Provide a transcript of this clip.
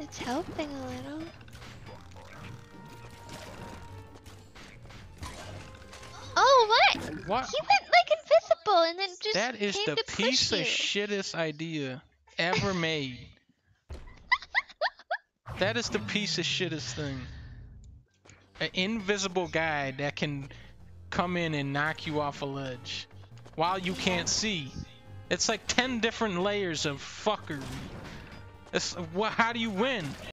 It's helping a little. Oh, what? What? He went like invisible and then just That is came the to push piece of you. shittest idea ever made. That is the piece of shittest thing. An invisible guy that can come in and knock you off a ledge while you can't see. It's like 10 different layers of fuckery. It's, how do you win?